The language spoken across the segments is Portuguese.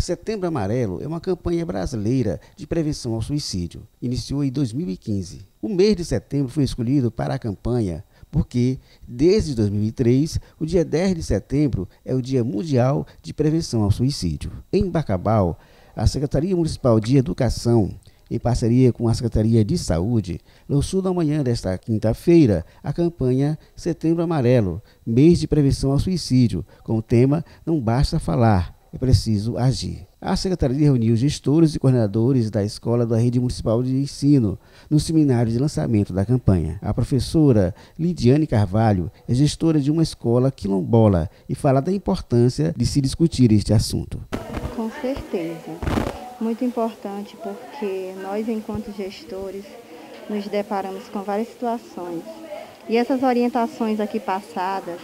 Setembro Amarelo é uma campanha brasileira de prevenção ao suicídio. Iniciou em 2015. O mês de setembro foi escolhido para a campanha porque, desde 2003, o dia 10 de setembro é o Dia Mundial de Prevenção ao Suicídio. Em Bacabal, a Secretaria Municipal de Educação, em parceria com a Secretaria de Saúde, lançou na manhã desta quinta-feira a campanha Setembro Amarelo, mês de prevenção ao suicídio, com o tema Não Basta Falar, é preciso agir. A Secretaria reuniu gestores e coordenadores da escola da Rede Municipal de Ensino no seminário de lançamento da campanha. A professora Lidiane Carvalho é gestora de uma escola quilombola e fala da importância de se discutir este assunto. Com certeza. Muito importante porque nós, enquanto gestores, nos deparamos com várias situações. E essas orientações aqui passadas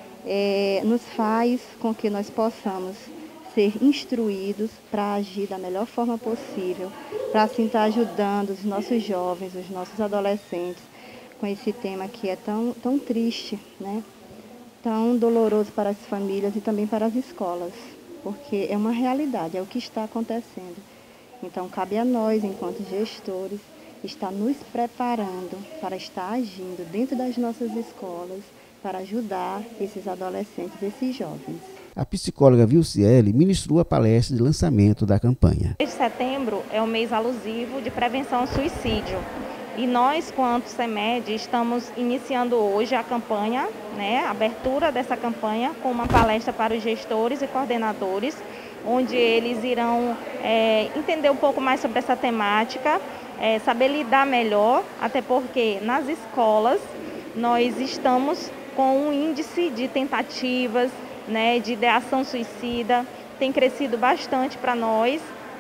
nos faz com que nós possamos ser instruídos para agir da melhor forma possível, para assim estar ajudando os nossos jovens, os nossos adolescentes, com esse tema que é tão triste, né? Tão doloroso para as famílias e também para as escolas, porque é uma realidade, é o que está acontecendo. Então, cabe a nós, enquanto gestores, estar nos preparando para estar agindo dentro das nossas escolas para ajudar esses adolescentes, esses jovens. A psicóloga Vilciele ministrou a palestra de lançamento da campanha. Mês de setembro é um mês alusivo de prevenção ao suicídio. E nós, quanto CEMED, estamos iniciando hoje a campanha, a abertura dessa campanha, com uma palestra para os gestores e coordenadores, onde eles irão entender um pouco mais sobre essa temática, saber lidar melhor, até porque nas escolas nós estamos com um índice de tentativas, de ideação suicida, tem crescido bastante para nós.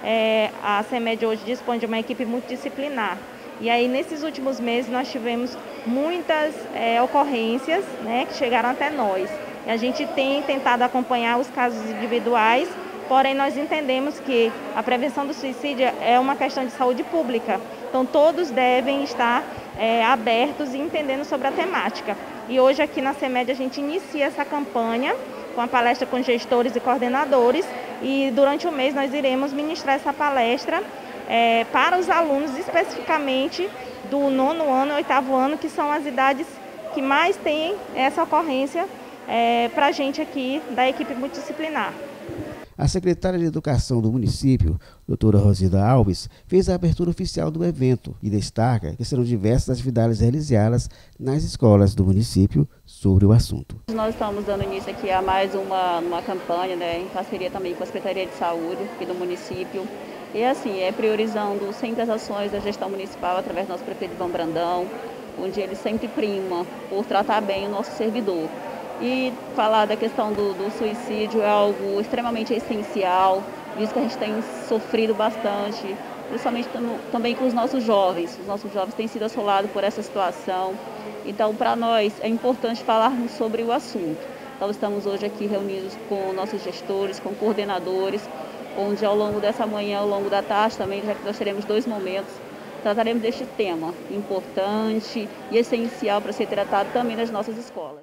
A CEMED hoje dispõe de uma equipe multidisciplinar. E aí, nesses últimos meses, nós tivemos muitas ocorrências que chegaram até nós. E a gente tem tentado acompanhar os casos individuais, porém nós entendemos que a prevenção do suicídio é uma questão de saúde pública. Então, todos devem estar abertos e entendendo sobre a temática. E hoje, aqui na CEMED, a gente inicia essa campanha com a palestra com gestores e coordenadores, e durante o mês nós iremos ministrar essa palestra para os alunos, especificamente do 9º ano e 8º ano, que são as idades que mais têm essa ocorrência para a gente aqui da equipe multidisciplinar. A secretária de Educação do município, doutora Rosida Alves, fez a abertura oficial do evento e destaca que serão diversas atividades realizadas nas escolas do município sobre o assunto. Nós estamos dando início aqui a mais uma campanha, em parceria também com a Secretaria de Saúde aqui do município. E assim, priorizando sempre as ações da gestão municipal através do nosso prefeito Ivan Brandão, onde ele sempre prima por tratar bem o nosso servidor. E falar da questão do suicídio é algo extremamente essencial, visto que a gente tem sofrido bastante, principalmente também com os nossos jovens. Os nossos jovens têm sido assolados por essa situação. Então, para nós, é importante falarmos sobre o assunto. Então, estamos hoje aqui reunidos com nossos gestores, com coordenadores, onde ao longo dessa manhã, ao longo da tarde também, já que nós teremos 2 momentos, trataremos deste tema importante e essencial para ser tratado também nas nossas escolas.